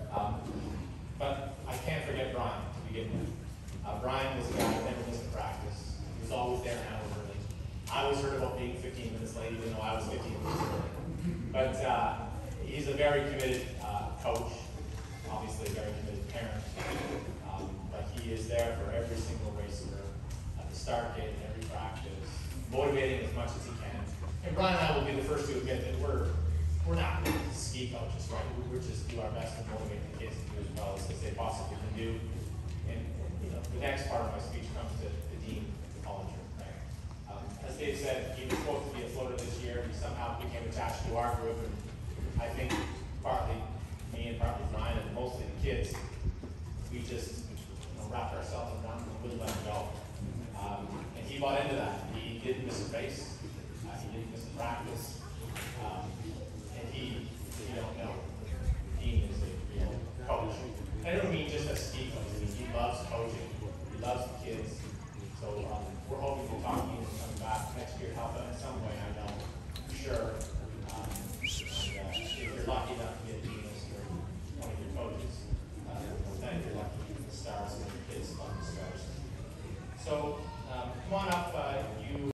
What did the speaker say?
But I can't forget Brian to begin with. Brian was a guy who never missed a practice. He was always there an hour early. I always heard about being 15 minutes late, even though I was 15 minutes early. But he's a very committed coach, obviously a very committed parent. But he is there for every single racer at the start gate, every practice, motivating as much as he can. And Brian and I will be the first to admit that we're not ski coaches, right? We just do our best to motivate the kids to do as well as they possibly can do. And you know, the next part of my speech comes to Dean Hollinger, right? As Dave said, he was supposed to be a floater this year. He somehow became attached to our group, and I think partly me and partly Brian and mostly the kids, we just wrapped ourselves around him and wouldn't let him go. And he bought into that. He didn't miss a race. He didn't miss a practice. And you don't know, Dean is a real coach. I don't mean just a ski coach. I mean, he loves coaching. He loves the kids. So we're hoping to talk to you and come back next year, help him in some way, I know, for sure. And if you're lucky enough to get Dean as one of your coaches, then if you're lucky to get the stars and your kids love the stars. So come on up,